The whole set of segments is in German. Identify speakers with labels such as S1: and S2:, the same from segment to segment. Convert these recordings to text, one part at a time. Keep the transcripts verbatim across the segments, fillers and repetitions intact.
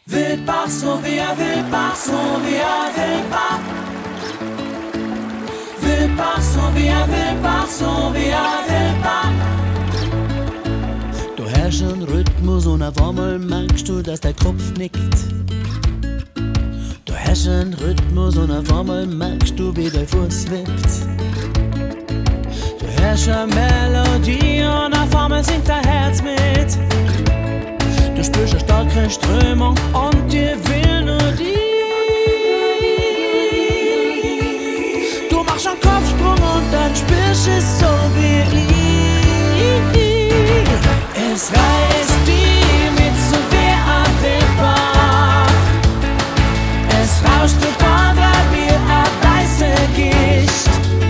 S1: Wildbach, so wie er Wildbach, so wie er Wildbach. Wildbach, so wie er Wildbach, so wie er Wildbach.
S2: Du hörst einen Rhythmus und auf einmal merkst du, dass der Kopf nickt. Du hörst einen Rhythmus und auf einmal merkst du, wie dein Fuß wippt. Du hörst eine Melodie und auf einmal singt dein Herz mit. Du spürst eine starke Strömung und dir will nur die. Du machst einen Kopfsprung und dann spürst es so wie ich. Es reißt die mit so wie ein Wildbach. Es rauscht durch Gondra wie ein weiße Gischt.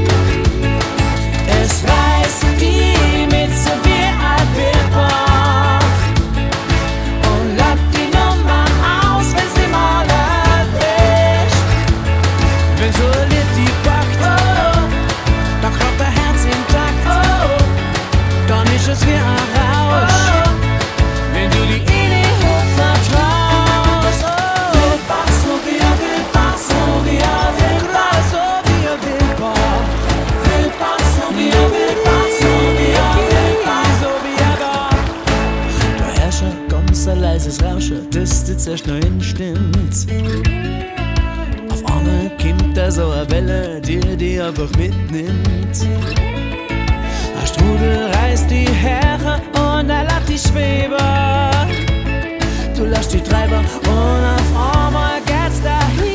S2: Es reißt die mit so wie ein Wildbach. Und lockt die Nummer aus, wenn sie mal erwischt. Wenn so ein Lied die packt, oh, dann klopft der Herz intakt, oh, dann ist es wie ein Rausch, wenn du die Idee hoch vertraust.
S1: Wildbach, so wie er Wildbach, so wie er Wildbach,
S2: So wie ein Wildbach,
S1: Wildbach, so wie er Wildbach, so wie er Wildbach.
S2: so wie ein Bach. Du hörst ein ganz ein leises Rauschen, das dir zuerst noch hinstimmt. Auf einmal kommt da so eine Welle, die dich einfach mitnimmt. Ein Strudel reißt die Haare und er lässt dich schweben. Du lässt die Treiber und auf einmal geht's dahin.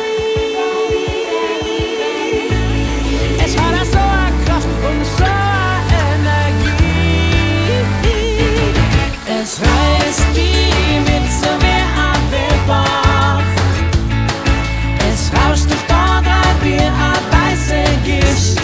S2: Es hat so eine Kraft und so eine Energie. Es reißt die mit so wie ein Wildbach. Es rauscht durch Gondra wie ein weiße Gischt.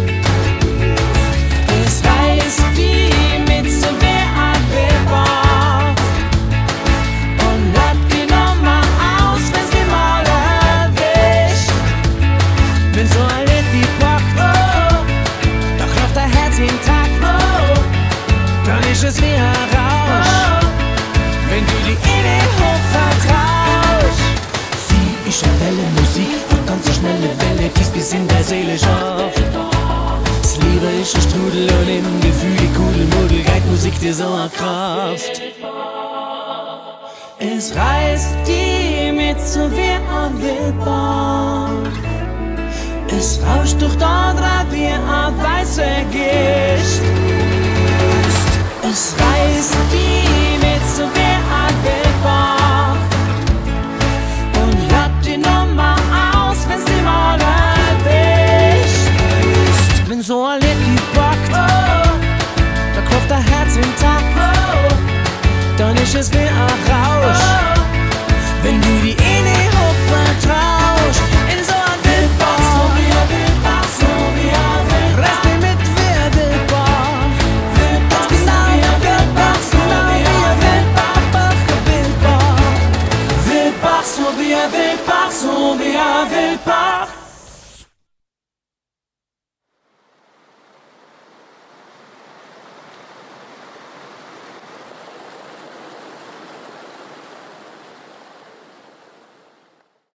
S2: Es reißt die mit so wie ein Wildbach. Und lockt die Nummer aus, wenn sie mal erwischt. Wenn so ein Lied die packt, oh, dann klopft dein Herz intakt, oh, dann ist es wie ein Rausch, wenn du die Idee hoch vertraust. Sie ist eine Welle Musik, eine ganz so schnelle Welle, die bis in der Seele schafft. Das Liebe ist ein Strudel und im Gefühl die Kudelmuddel greift Musik dir so eine Kraft. Es reißt die mit so wie ein Wildbach. Es rauscht durch Gondra wie ein weiße Gischt. Es reißt die mit so wie